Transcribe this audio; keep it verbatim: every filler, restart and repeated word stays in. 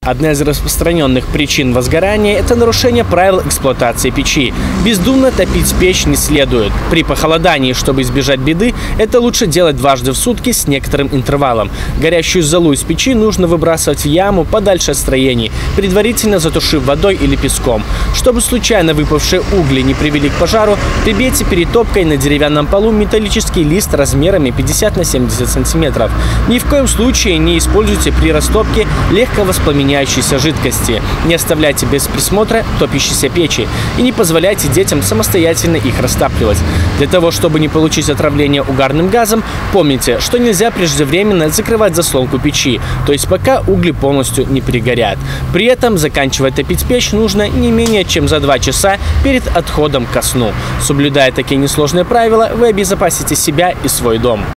Одна из распространенных причин возгорания – это нарушение правил эксплуатации печи. Бездумно топить печь не следует. При похолодании, чтобы избежать беды, это лучше делать дважды в сутки с некоторым интервалом. Горящую золу из печи нужно выбрасывать в яму подальше от строений, предварительно затушив водой или песком. Чтобы случайно выпавшие угли не привели к пожару, прибейте перед топкой на деревянном полу металлический лист размерами пятьдесят на семьдесят сантиметров. Ни в коем случае не используйте при растопке легко воспламеняющейся жидкости. Не оставляйте без присмотра топящиеся печи и не позволяйте детям самостоятельно их растапливать. Для того, чтобы не получить отравление угарным газом, помните, что нельзя преждевременно закрывать заслонку печи, то есть пока угли полностью не перегорят. При этом заканчивать топить печь нужно не менее чем за два часа перед отходом ко сну. Соблюдая такие несложные правила, вы обезопасите себя и свой дом.